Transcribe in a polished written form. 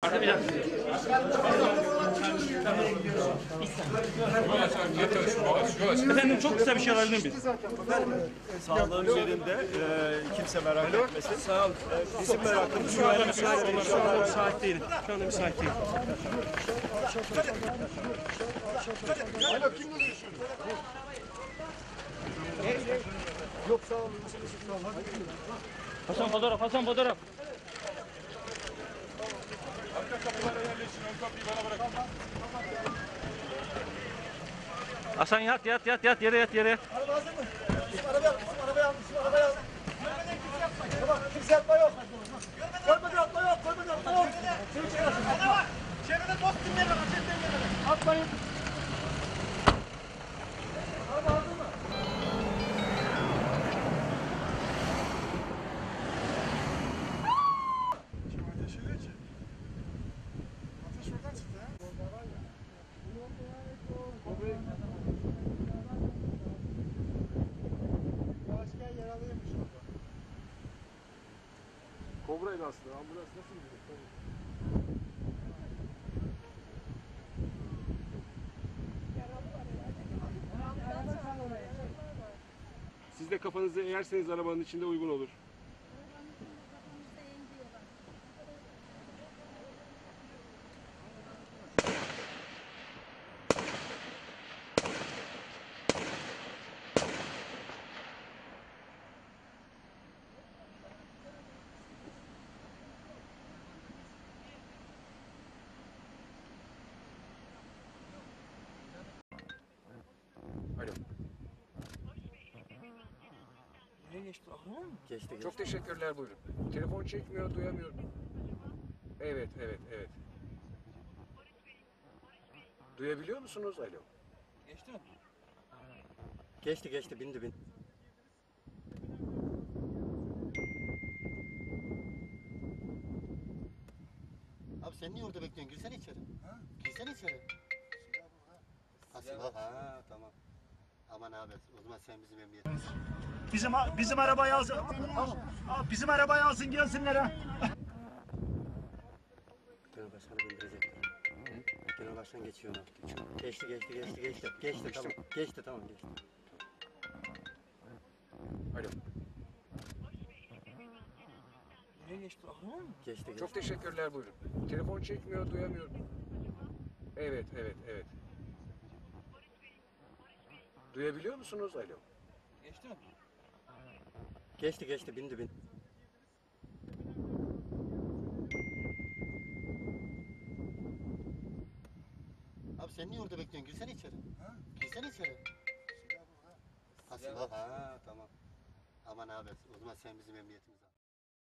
Efendim çok kısa bir şey alabilir miyiz? Sağlığın yerinde, kimse merak etmesin. Sağ ol. Bizim merakımız Şu anda müsait değilim. Şu anda müsait değilim. Alo, kimle görüşüyoruz? Yok sağ olun. Hasan fotoğraf, Hasan fotoğraf. Arka kapılara yerleşin, ön kapıyı bana bırakın. Hasan yat yere yat yere. Araba hazır mı? Bizim arabaya al. Görmeden kimse yapmayın. Tamam, kimse yapma yok. Görmeden atma yok. Seni çekersin. Bana bak. Çevrede dost dinleyin. Ateşten gelmeden. Atmayın. Araba hazır mı? Kim ateş ediyor ki? Ateş oradan çıktı ha. Asker yaralıymış orada. Kobra'ydı aslında. Ambulans nasıl gidiyor? Siz de kafanızı eğerseniz arabanın içinde uygun olur. Alo. Nereye geçti? Aklına mı? Geçti. Çok teşekkürler, buyurun. Telefon çekmiyor, duyamıyorum. Evet. Duyabiliyor musunuz? Alo. Geçti mi? Geçti bindi. Abi sen niye orada bekliyorsun? Girsene içeri. Ha? Girsene içeri. Silah. Ha tamam. Aman abi o zaman sen bizim emniyetimiz. Bizim arabayı alsın. Tamam. Bizim arabayı alsın gelsinler ha. Genel başkanı bindirecek. Genel başkan geçiyor ona. Geçti tamam. Geçti. Alo. Nereye geçti? Aklına mı? Geçti. Çok teşekkürler, buyurun. Telefon çekmiyor, duyamıyorum. Evet. Duyabiliyor musunuz? Alo. Geçti mi? Geçti bindi. Abi sen niye orada bekliyorsun? Girsene içeri. Ha? Girsene içeri. Silah. Ha tamam. Aman abi o zaman sen bizim emniyetimiz.